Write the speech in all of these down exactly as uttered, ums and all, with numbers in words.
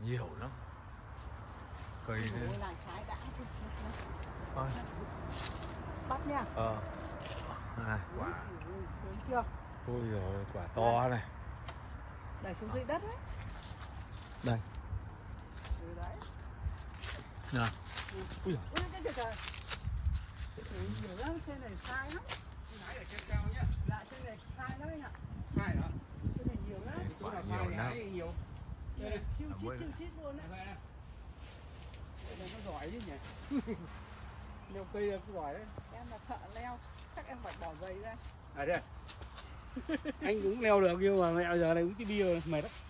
Nhiều lắm. Cây này là trái đã chứ. Thôi. Bắt nha. Ờ. Này, quả. Đúng chưa? Ôi giời, quả to này. Đẩy xuống dưới đất đấy. Đây. Ừ đấy. Nào. Ừ. Ui giời. Ui trời trời. Ừ, nhiều lắm, trên này sai lắm. Nãy ở trên cao nhá. Dạ trên này sai lắm anh ạ. Sai hả? Trên này nhiều lắm. Chỗ nào sai thì ấy nhiều. Đây này. Chiêu chít chiêu chít luôn đấy. Đây này. Đây nó giỏi chứ nhỉ. Leo cây là cũng giỏi đấy. Em là thợ leo, chắc em phải bỏ giày ra. À đây. Anh cũng leo được nhưng mà mẹ giờ này cũng cái bia mệt lắm.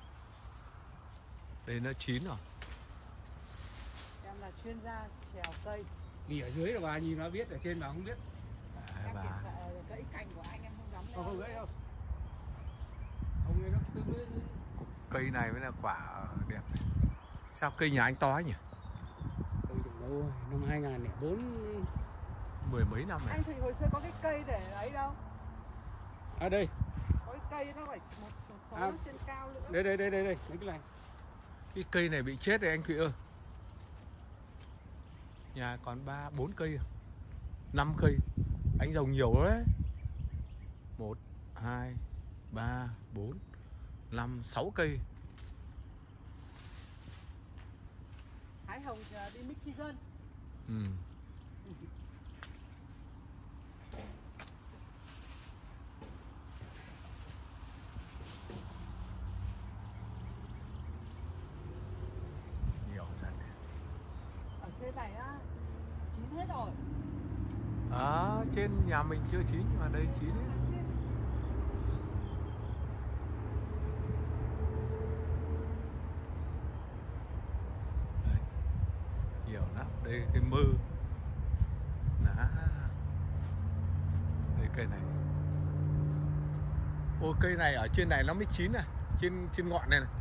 Đây nó chín rồi. Em là chuyên gia trèo cây. Vì ở dưới là bà nhìn nó biết, ở trên bà không biết. À, Em bà. chỉ sợ gãy cành của anh em không dám leo. Không, không gãy đâu. Ông ấy nó tương đối. Cây này mới là quả đẹp này. Sao cây nhà anh to ấy nhỉ? Cây trồng đâu năm hai nghìn lẻ bốn. Mười mấy năm này. Anh thì hồi xưa có cái cây để ấy đâu. À đây. Có cái cây nó phải một số, số À, trên cao nữa. đây đây đây đây đây, mấy cái này. Cái cây này bị chết rồi anh Thụy ơi. Nhà còn ba bốn cây, năm cây. Anh trồng nhiều đấy. Một, hai, ba, bốn, năm, sáu cây. Hái hồng đi Michigan. Ừ. Nhiều thật. Ở trên này á chín hết rồi. À, trên nhà mình chưa chín nhưng mà đây chín ấy. Đây. Nhiều lắm. Đây cái mơ. Đó. Đây cây này. Ô cây này ở trên này nó mới chín này, trên trên ngọn này này.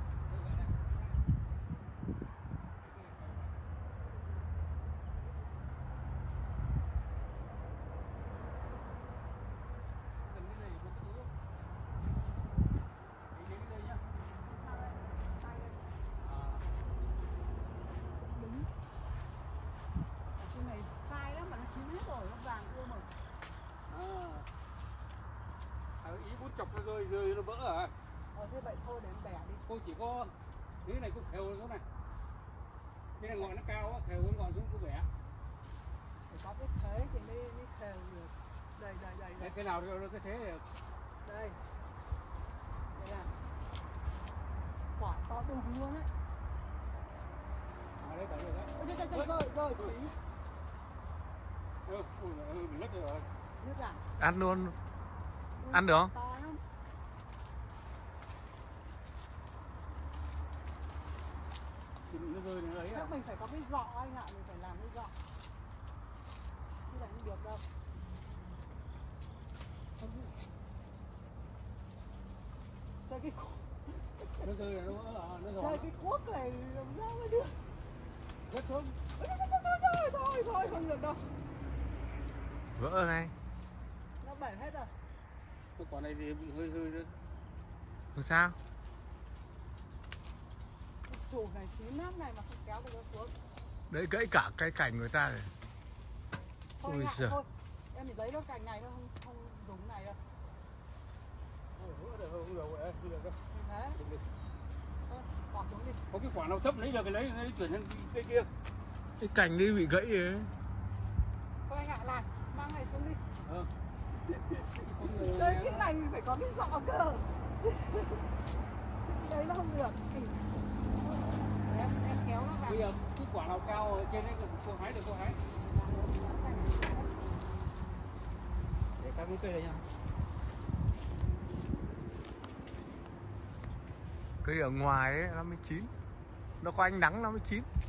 Ý bút chọc nó rơi rơi nó vỡ à? Ờ thế vậy thôi để em bẻ đi. Cô chỉ có cái này cũng khều xuống này. Cái này ngọn nó cao á, khều cái ngọn xuống cũng bẻ. Phải có cái thế thì mới mới khều được. Đây đây đây. đây. Cái nào được cái thế được. Đây. Đây là quả to đùng luôn đấy. À đấy tới được đấy. Ôi trời trời rồi rồi thủy. Ừ, ừ, bị lất rồi. Nước à? Ăn luôn. Ăn được không? To lắm. Thì nó rơi nó ấy à? Chắc mình phải có cái giọ anh ạ, mình phải làm cái giọ. Chứ này không được đâu. Chơi cái cuốc. Nó rơi là nó vỡ, nó giòn. Chơi cái cuốc này làm sao mới được. Rất xuống. Thôi thôi thôi thôi không được đâu. Vỡ ngay. Nó bể hết rồi. Cái quả này thì bị hơi hơi thôi. Không sao? Cái chủ này xí mát này mà không kéo được nó xuống. Đấy gãy cả cái cành người ta rồi. Thôi Ôi ngại giời. thôi. Em chỉ lấy nó cành này nó không không đúng này đâu. Không được, không được, không được đâu. Thế. Thôi, bỏ xuống đi. Có cái quả nào thấp lấy được cái lấy, lấy chuyển sang cây kia. Cái cành đi bị gãy ấy. Thôi anh ạ, làm, mang này xuống đi. Ờ. Chơi cái này mình phải có cái giọ cơ. Chứ cái đấy nó không được. Em, em kéo nó vào. Bây giờ cái quả nào cao ở trên đấy cô hái được cô hái. Để sang cái cây đây nha. Cây ở ngoài ấy nó mới chín. Nó có ánh nắng nó mới chín.